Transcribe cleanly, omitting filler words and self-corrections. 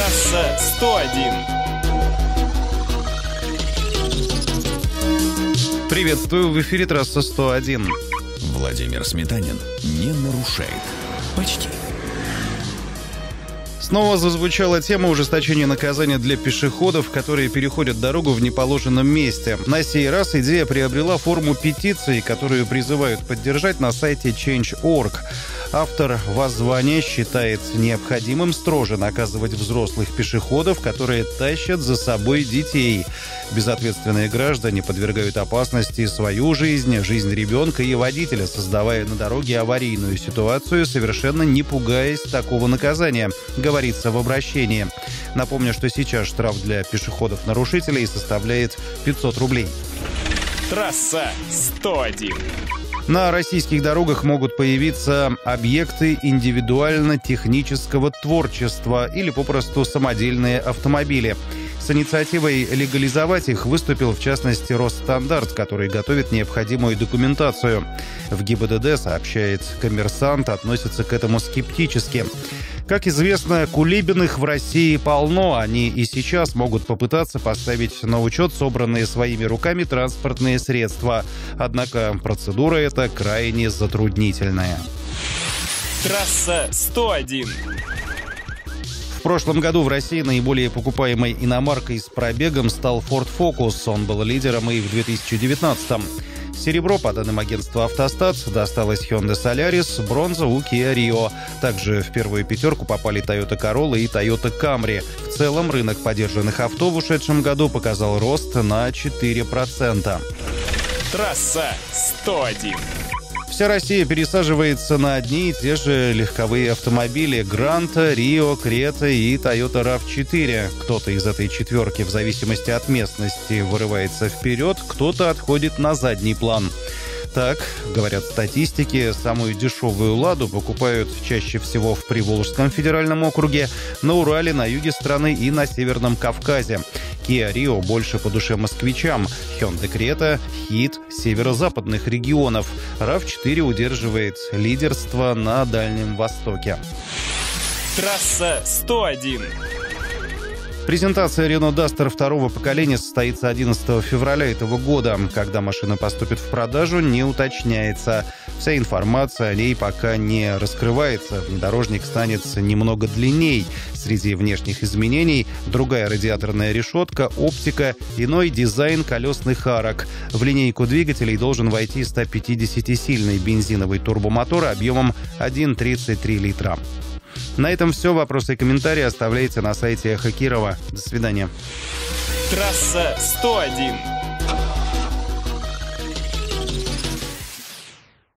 Трасса 101. Приветствую, в эфире трасса 101. Владимир Сметанин не нарушает. Почти. Снова зазвучала тема ужесточения наказания для пешеходов, которые переходят дорогу в неположенном месте. На сей раз идея приобрела форму петиции, которую призывают поддержать на сайте Change.org. Автор воззвания считает необходимым строже наказывать взрослых пешеходов, которые тащат за собой детей. Безответственные граждане подвергают опасности свою жизнь, жизнь ребенка и водителя, создавая на дороге аварийную ситуацию, совершенно не пугаясь такого наказания, говорится в обращении. Напомню, что сейчас штраф для пешеходов-нарушителей составляет 500 рублей. Трасса 101. На российских дорогах могут появиться объекты индивидуально-технического творчества или попросту самодельные автомобили. С инициативой легализовать их выступил, в частности, Росстандарт, который готовит необходимую документацию. В ГИБДД, сообщает «Коммерсант», относятся к этому скептически. Как известно, кулибиных в России полно. Они и сейчас могут попытаться поставить на учет собранные своими руками транспортные средства. Однако процедура эта крайне затруднительная. Трасса 101. В прошлом году в России наиболее покупаемой иномаркой с пробегом стал Ford Focus. Он был лидером и в 2019-м. Серебро, по данным агентства «Автостат», досталось Hyundai Solaris, бронза у Kia Rio. Также в первую пятерку попали Toyota Corolla и Toyota Camry. В целом рынок подержанных авто в ушедшем году показал рост на 4%. Трасса 101. Вся Россия пересаживается на одни и те же легковые автомобили Гранта, Рио, Крета и Toyota RAV4. Кто-то из этой четверки в зависимости от местности вырывается вперед, кто-то отходит на задний план. Так, говорят статистики, самую дешевую «Ладу» покупают чаще всего в Приволжском федеральном округе, на Урале, на юге страны и на Северном Кавказе. Kia Rio больше по душе москвичам, Hyundai Creta – хит северо-западных регионов. RAV4 удерживает лидерство на Дальнем Востоке. Трасса 101. Презентация Renault Duster второго поколения состоится 11 февраля этого года. Когда машина поступит в продажу, не уточняется. Вся информация о ней пока не раскрывается. Внедорожник станет немного длинней. Среди внешних изменений – другая радиаторная решетка, оптика, иной дизайн колесных арок. В линейку двигателей должен войти 150-сильный бензиновый турбомотор объемом 1,33 литра. На этом все. Вопросы и комментарии оставляйте на сайте Эхо Кирова. До свидания. Трасса 101.